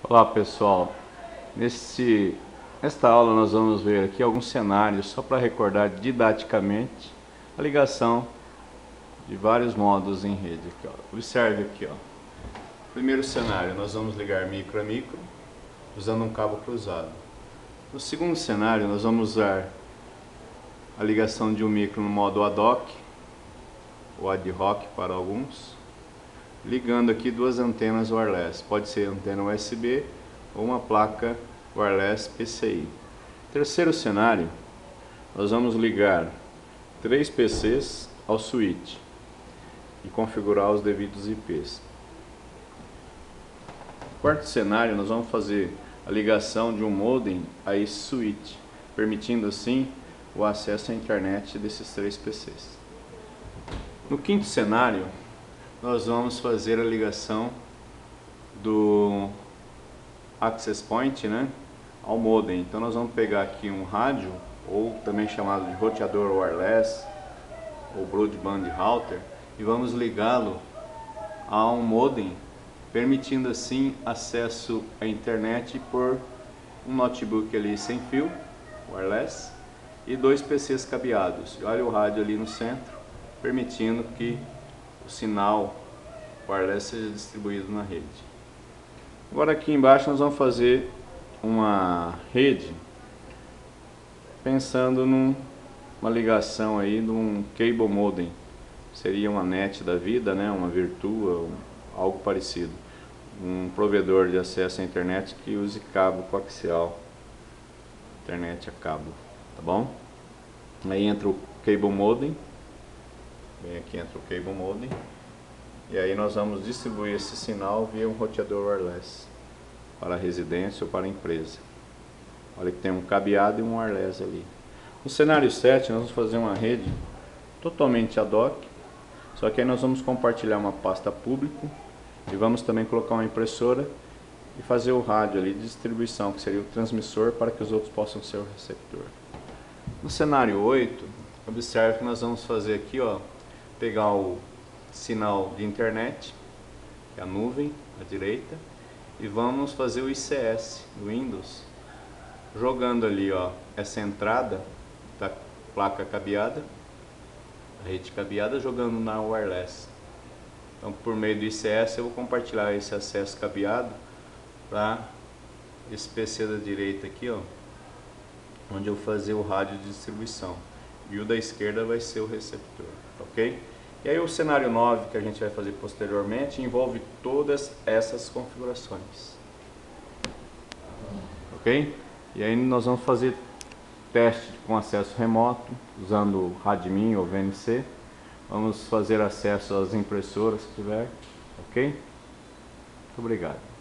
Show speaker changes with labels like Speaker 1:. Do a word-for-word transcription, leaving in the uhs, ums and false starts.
Speaker 1: Olá pessoal, Nesse, nesta aula nós vamos ver aqui alguns cenários só para recordar didaticamente a ligação de vários modos em rede. Aqui, ó. Observe aqui, ó. Primeiro cenário, nós vamos ligar micro a micro usando um cabo cruzado. No segundo cenário nós vamos usar a ligação de um micro no modo ad hoc ou ad hoc para alguns, ligando aqui duas antenas wireless, pode ser antena U S B ou uma placa wireless P C I. Terceiro cenário, nós vamos ligar três P Cs ao switch e configurar os devidos I Ps. Quarto cenário, nós vamos fazer a ligação de um modem a esse switch, permitindo assim o acesso à internet desses três P Cs. No quinto cenário, nós vamos fazer a ligação do access point, né, ao modem. Então nós vamos pegar aqui um rádio, ou também chamado de roteador wireless ou broadband router, e vamos ligá-lo a um modem, permitindo assim acesso à internet por um notebook ali sem fio wireless e dois P Cs cabeados. E olha o rádio ali no centro, permitindo que o sinal wireless seja distribuído na rede. Agora aqui embaixo nós vamos fazer uma rede pensando numa ligação aí de um cable modem. Seria uma net da vida, né? Uma Virtua, algo parecido. Um provedor de acesso à internet que use cabo coaxial, internet a cabo, tá bom? Aí entra o cable modem. Bem, aqui entra o cable modem. E aí nós vamos distribuir esse sinal via um roteador wireless para a residência ou para a empresa. Olha que tem um cabeado e um wireless ali. No cenário sete nós vamos fazer uma rede totalmente ad hoc, só que aí nós vamos compartilhar uma pasta pública e vamos também colocar uma impressora e fazer o rádio ali de distribuição, que seria o transmissor, para que os outros possam ser o receptor. No cenário oito, observe que nós vamos fazer aqui, ó, pegar o sinal de internet, que é a nuvem à direita, e vamos fazer o I C S do Windows, jogando ali, ó, essa entrada da placa cabeada, a rede cabeada, jogando na wireless. Então, por meio do I C S, eu vou compartilhar esse acesso cabeado para esse P C da direita aqui, ó, onde eu vou fazer o rádio de distribuição, e o da esquerda vai ser o receptor, ok? E aí o cenário nove, que a gente vai fazer posteriormente, envolve todas essas configurações, ok? E aí nós vamos fazer teste com acesso remoto, usando o Radmin ou V N C. Vamos fazer acesso às impressoras que tiver, ok? Muito obrigado.